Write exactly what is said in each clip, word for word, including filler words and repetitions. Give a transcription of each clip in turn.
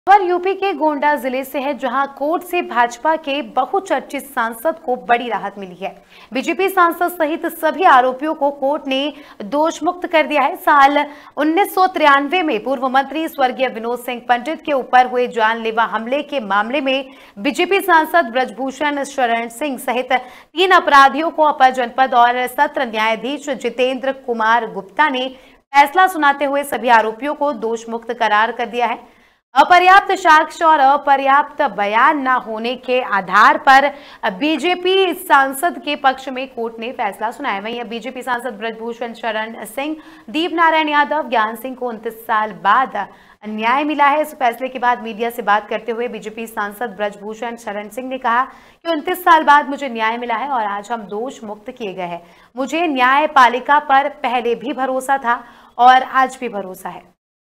खबर यूपी के गोंडा जिले से है, जहां कोर्ट से भाजपा के बहुचर्चित सांसद को बड़ी राहत मिली है। बीजेपी सांसद सहित सभी आरोपियों को कोर्ट ने दोष मुक्त कर दिया है। साल उन्नीस सौ तिरानवे में पूर्व मंत्री स्वर्गीय विनोद सिंह पंडित के ऊपर हुए जानलेवा हमले के मामले में बीजेपी सांसद ब्रजभूषण शरण सिंह सहित तीन अपराधियों को अपर जनपद और सत्र न्यायाधीश जितेंद्र कुमार गुप्ता ने फैसला सुनाते हुए सभी आरोपियों को दोष मुक्त करार कर दिया है। अपर्याप्त साक्ष्य और अपर्याप्त बयान न होने के आधार पर बीजेपी सांसद के पक्ष में कोर्ट ने फैसला सुनाया। वहीं बीजेपी सांसद ब्रजभूषण शरण सिंह, दीप नारायण यादव, ज्ञान सिंह को उनतीस साल बाद न्याय मिला है। इस फैसले के बाद मीडिया से बात करते हुए बीजेपी सांसद ब्रजभूषण शरण सिंह ने कहा कि उनतीस साल बाद मुझे न्याय मिला है और आज हम दोष मुक्त किए गए हैं। मुझे न्यायपालिका पर पहले भी भरोसा था और आज भी भरोसा है।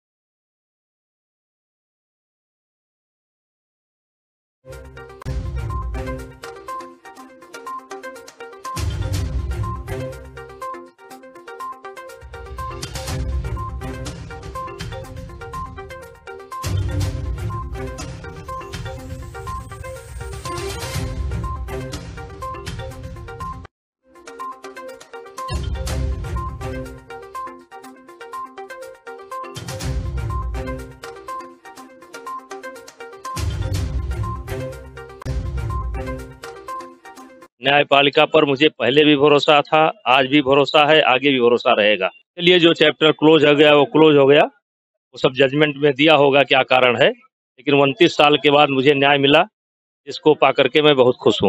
न्यायपालिका पर मुझे पहले भी भरोसा था, आज भी भरोसा है, आगे भी भरोसा रहेगा। चलिए, जो चैप्टर क्लोज हो गया वो क्लोज हो गया, वो सब जजमेंट में दिया होगा क्या कारण है, लेकिन उनतीस साल के बाद मुझे न्याय मिला, जिसको पा करके मैं बहुत खुश हूँ।